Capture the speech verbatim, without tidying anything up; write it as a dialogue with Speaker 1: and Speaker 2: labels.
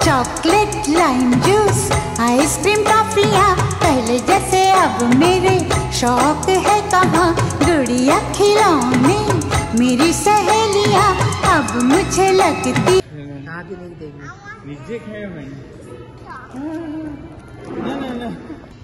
Speaker 1: Chocolate lime juice ice cream टॉफियाँ पहले जैसे अब मेरे शौक है कहाँ। गुड़िया खिलौने मेरी सहेलियाँ अब मुझे लगती
Speaker 2: आगे नहीं देखना।
Speaker 3: निजे में ना ना ना